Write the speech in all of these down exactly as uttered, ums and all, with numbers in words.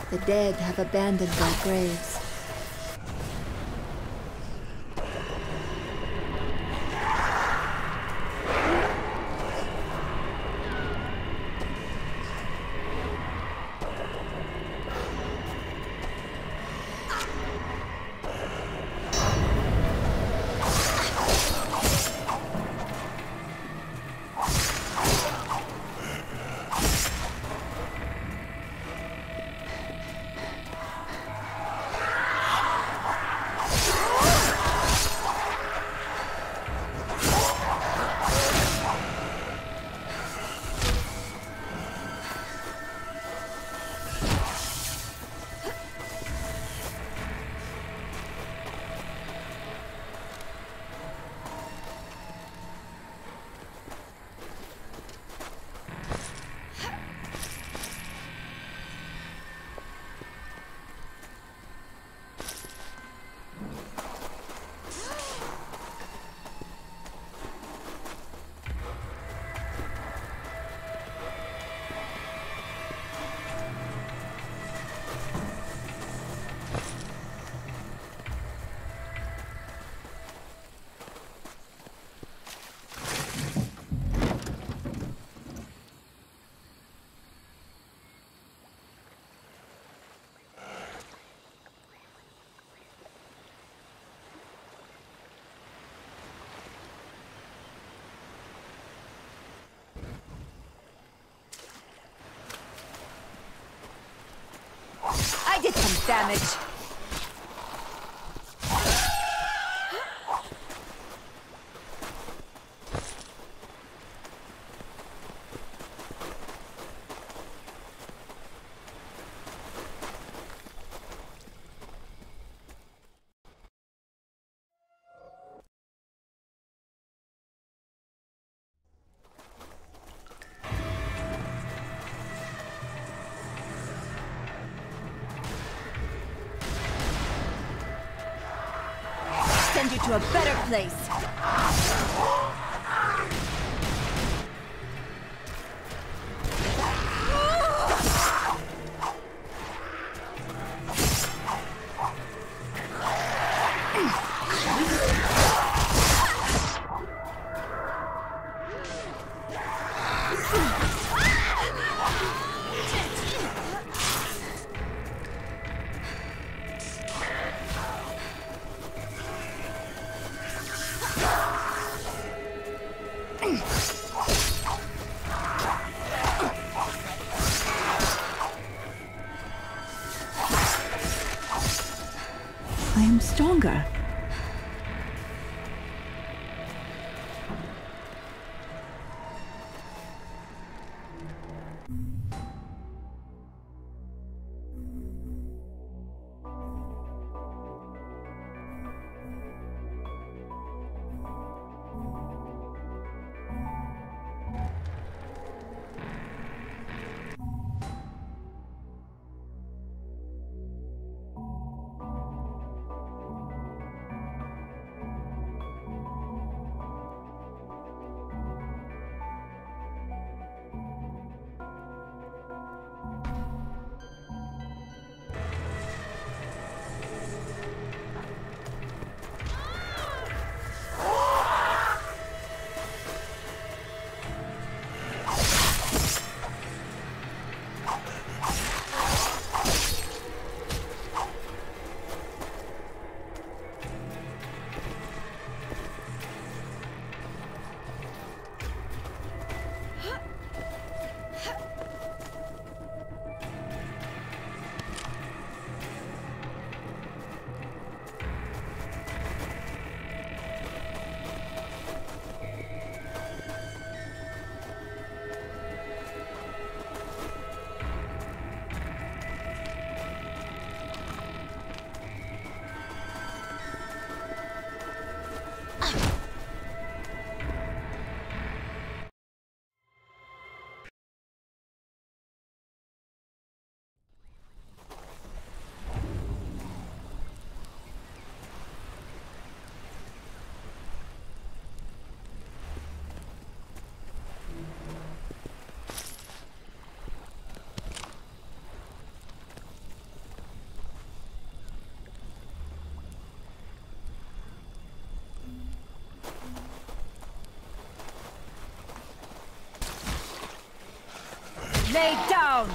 The dead have abandoned their graves. I did some damage. Send you to a better place. I am stronger. Lay down!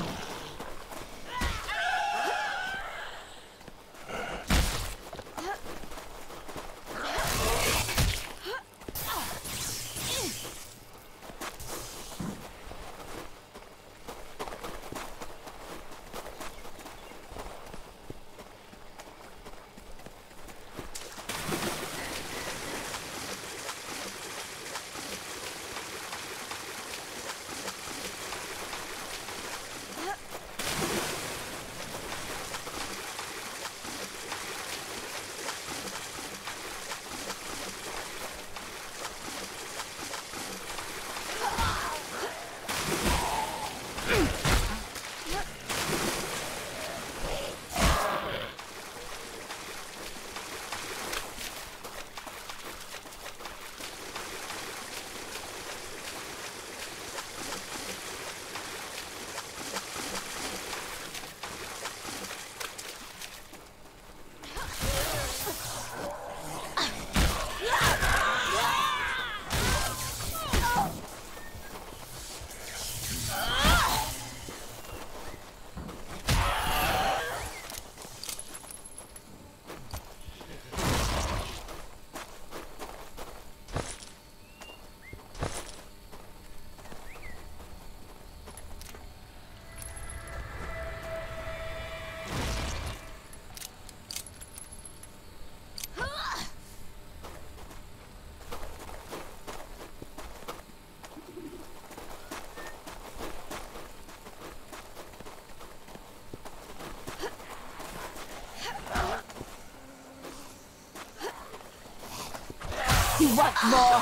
What more?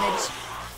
damage.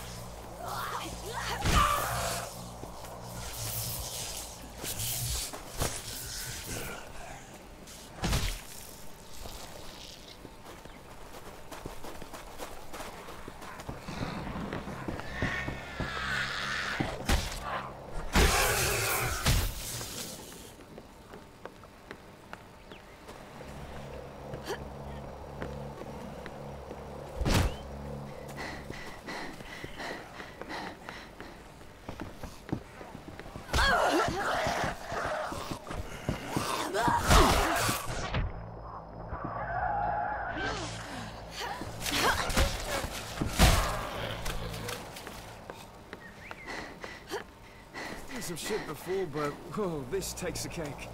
Some shit before, but whoa, this takes the cake.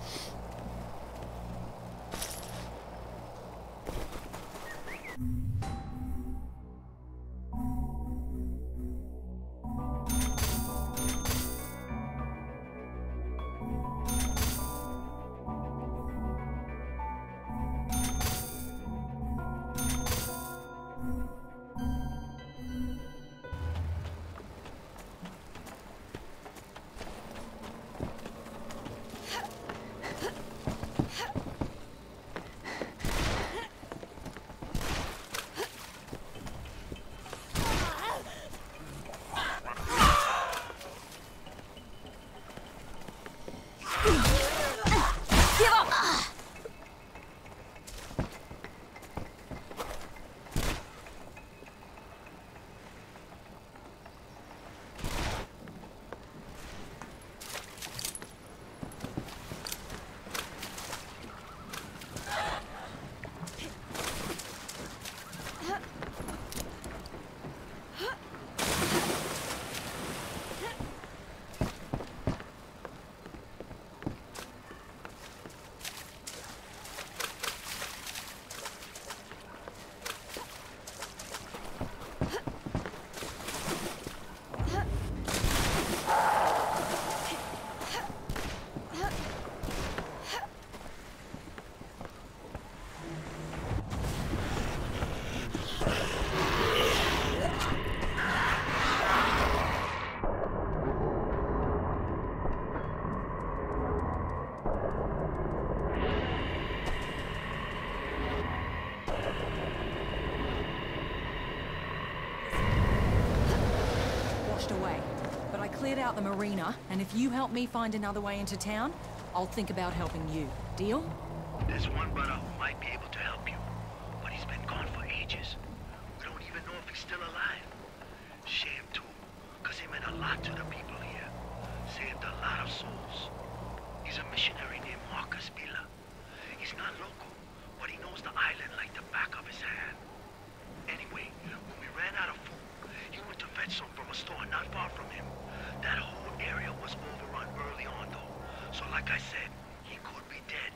Away. But I cleared out the marina, and if you help me find another way into town, I'll think about helping you. Deal? There's one brother who might be able to help you, but he's been gone for ages. We don't even know if he's still alive. Shame too, because he meant a lot to the people here. Saved a lot of souls. He's a missionary named Marcus Villa. He's not local, but he knows the island like the back of his hand. Anyway, when we ran out of food, he went to fetch some from a store not far from him. That whole area was overrun early on though. So like I said, he could be dead.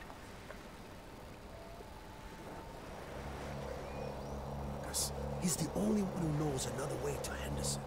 Gus, he's the only one who knows another way to Henderson.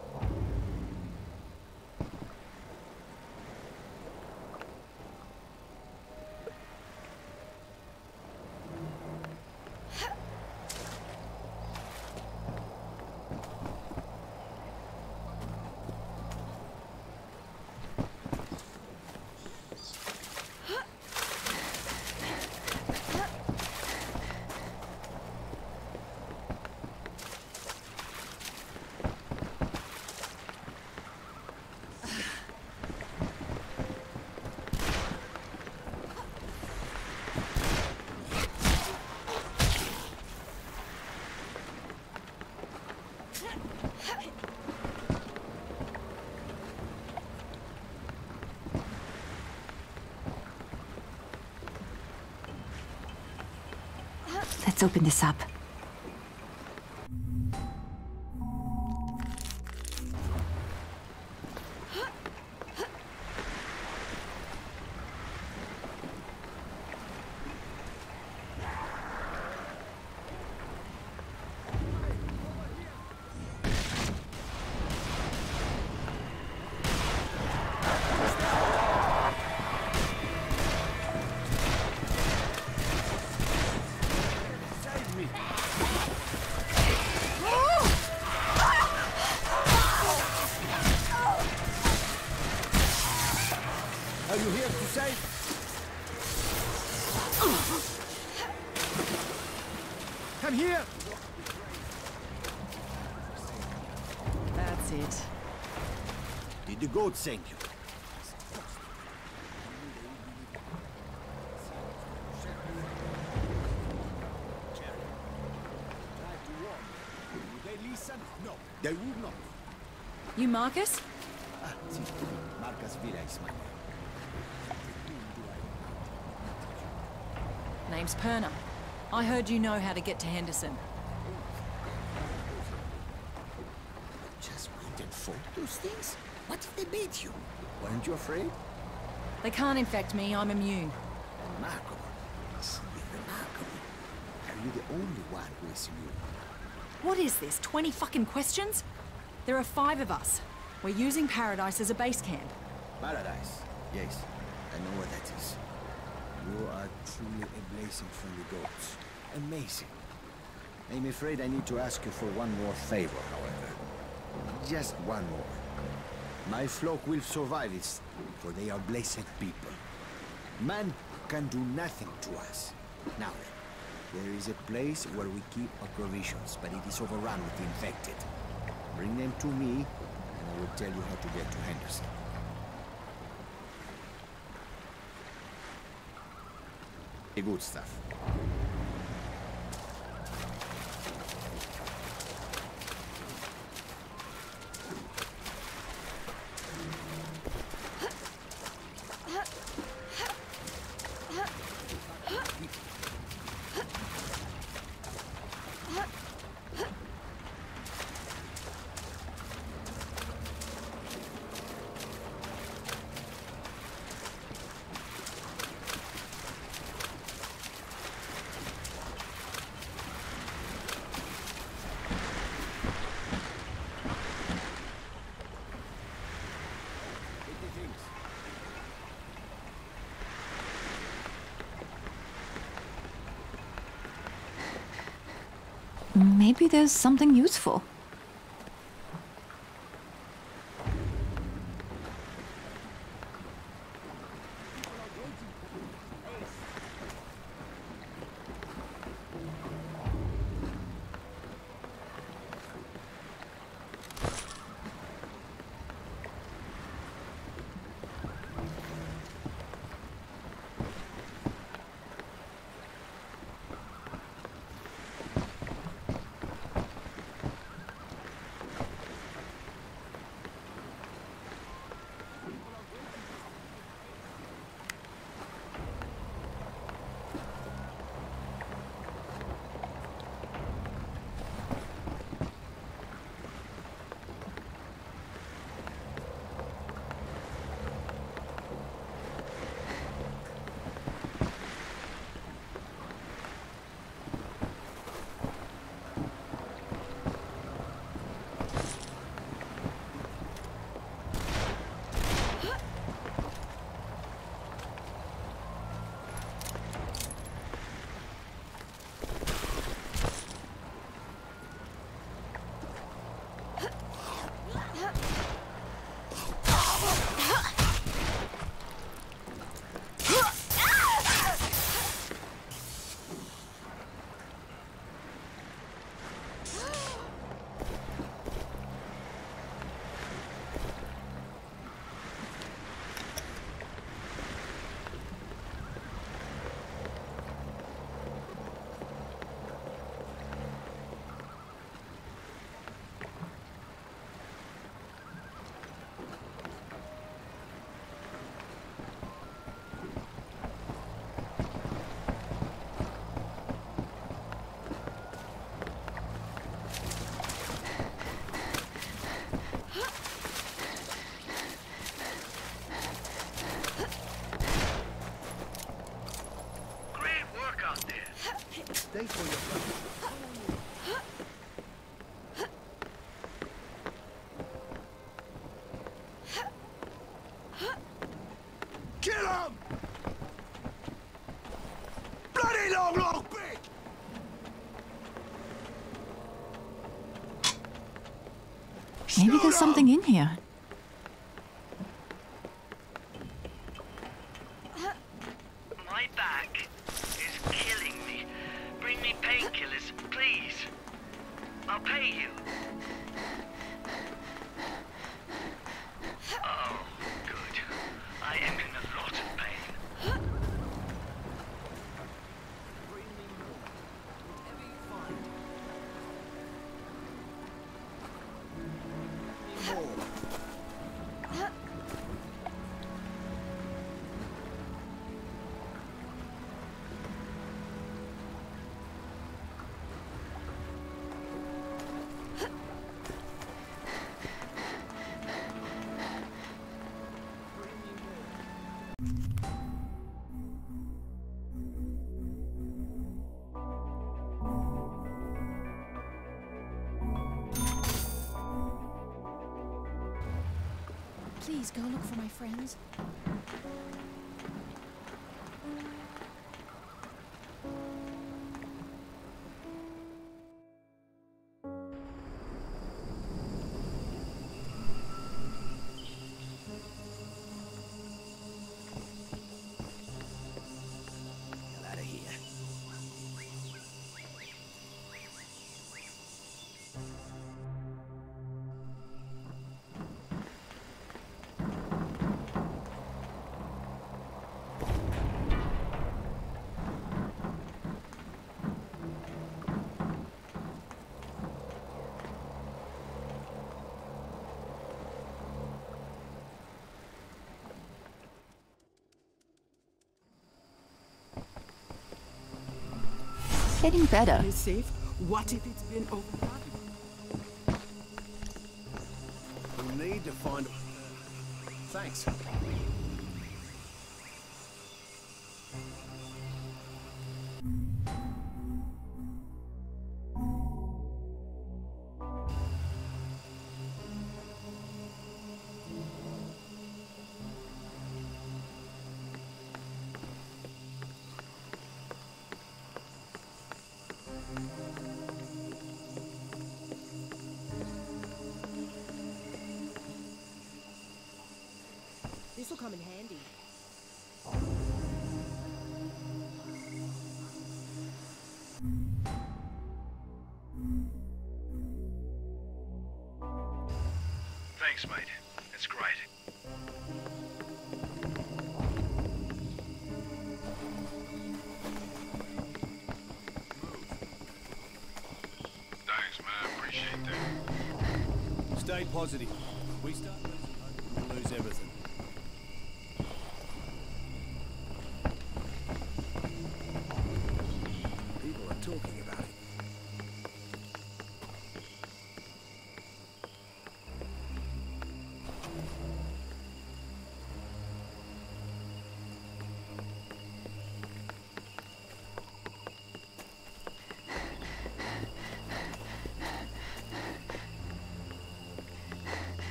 Let's open this up. Save me! That's it. Did the goat thank you? They listen? No, they would not. You Marcus? Ah, si, Marcus Villa is my name. Name's Perna. I heard you know how to get to Henderson. Just went and fought those things? What if they beat you? Weren't you afraid? They can't infect me, I'm immune. Remarkable. It's remarkable. Are you the only one who is immune? What is this, twenty fucking questions? There are five of us. We're using Paradise as a base camp. Paradise. Yes, I know what that is. You are truly a blazing from the goats. Amazing. I'm afraid I need to ask you for one more favor, however. Just one more. My flock will survive this, for they are blessed people. Man can do nothing to us. Now then, there is a place where we keep our provisions, but it is overrun with the infected. Bring them to me, and I will tell you how to get to Henderson. The good stuff. Maybe there's something useful. Stay for your friend. Kill him! Bloody long, long pig! Maybe there's something in here. My back is killing me. Bring me painkillers, please. I'll pay you. Please go look for my friends. Get out of here. Getting better. Is safe? What if it's been overrun? We'll need to find... Thanks. This'll come in handy. Thanks, mate. It's great. Thanks, man. Appreciate that. Stay positive. We start losing hope, we'll lose everything.